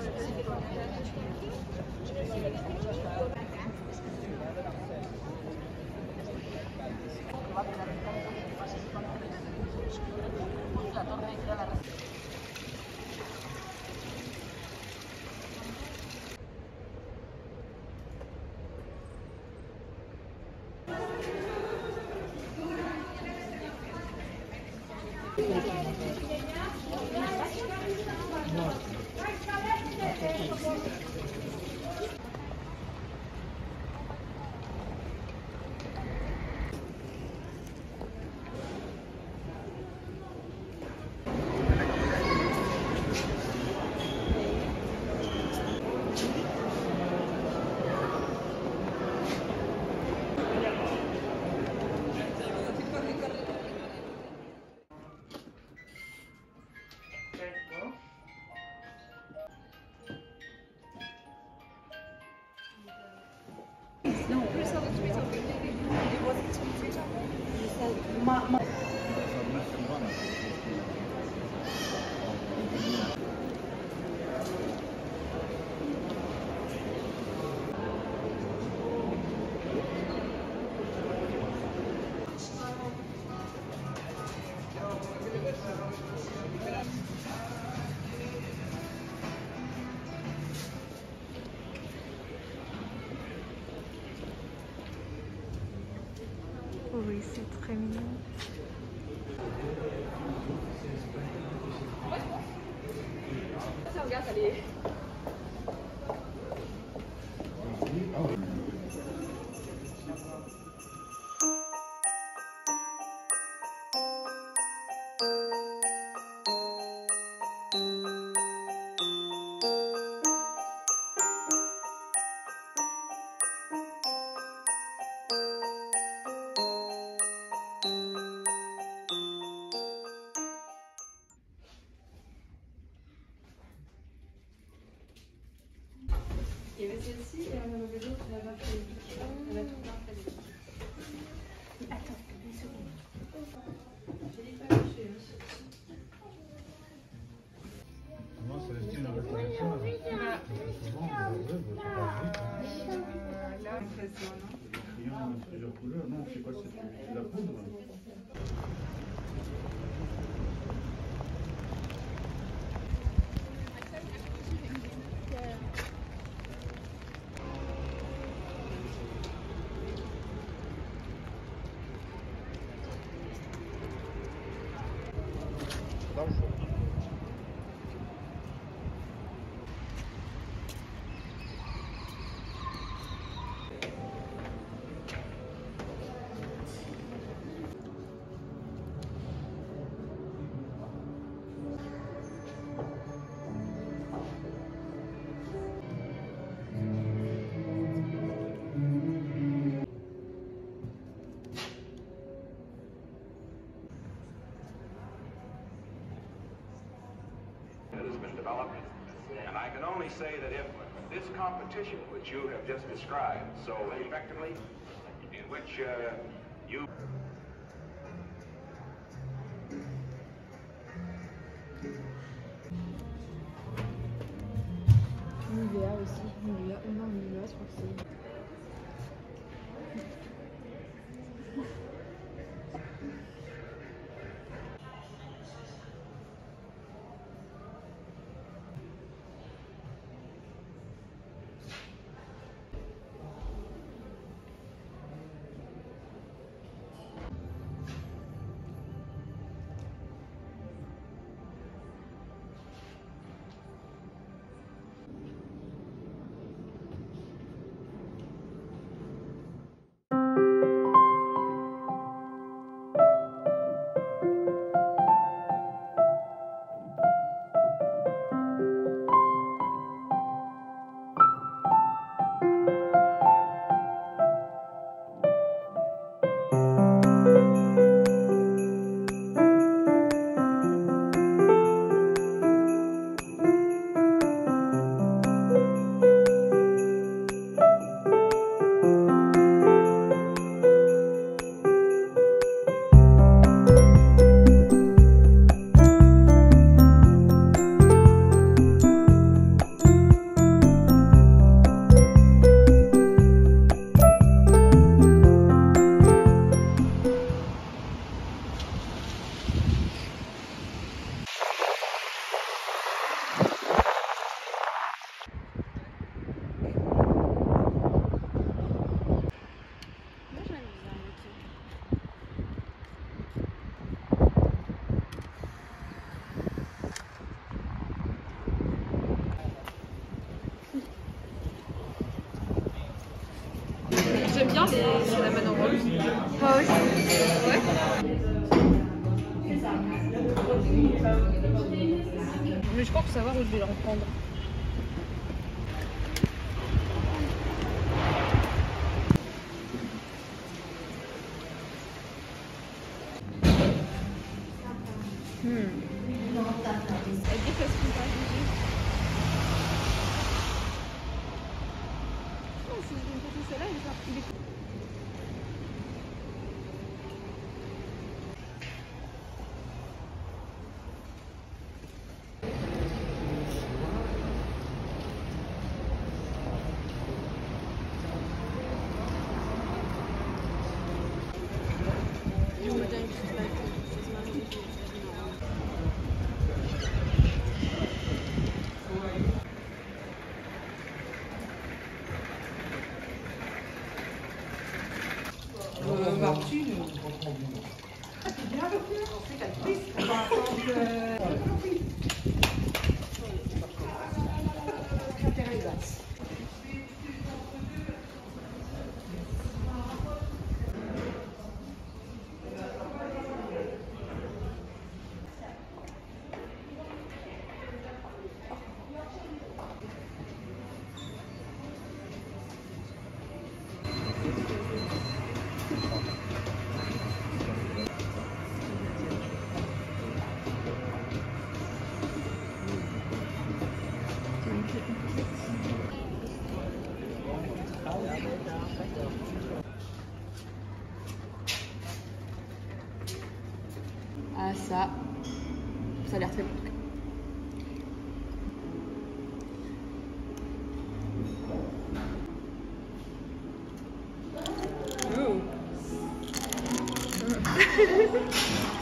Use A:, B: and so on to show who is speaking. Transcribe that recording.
A: Oui, c'est très mignon.
B: Regarde, elle est... Il y avait celle-ci et on avait l'autre, la vache électrique. Elle a tout parfait.
A: Attends, une seconde.
B: J'ai dit pas acheter aussi.
C: Moi, Célestine avait fait ça. Souvent,
B: Là, impressionnant.
C: il y a plusieurs couleurs. Non, c'est quoi? C'est la poudre. Dans le fond.
D: That has been developed, and I can only say that if this competition which you have just described so effectively, in which you...
A: Nivea aussi, Nivea, non Nivea, je crois que c'est... bien, c'est la manne en rose.
E: Moi aussi.
A: Ouais. Mais je crois faut savoir où je vais le reprendre. Elle dit que c'est pas jugé. Non, si je vais me passer celle-là, il est...
E: Ah ça a l'air très bon.
A: Oh.